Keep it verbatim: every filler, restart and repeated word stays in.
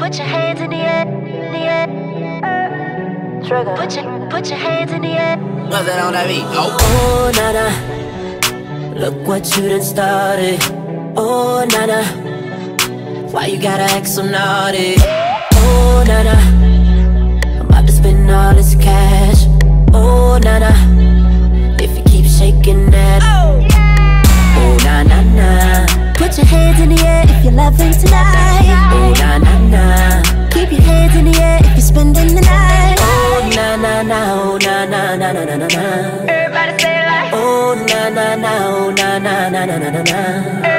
put your hands in the air, in the air. Trigger. Put your, put your hands in the air. What's that on that beat? Oh, oh nana, look what you done started. Oh nana, why you gotta act so naughty? Oh nana, I'm about to spend all this cash. Oh nana, if you keep shaking that. Oh, oh na na na, put your hands in the air if you're loving tonight. oh na na na, Keep your hands in the air if you're spending the night. oh na na na, oh na na na na na na na. Everybody say it like. Oh na na na, oh na na na na na na na.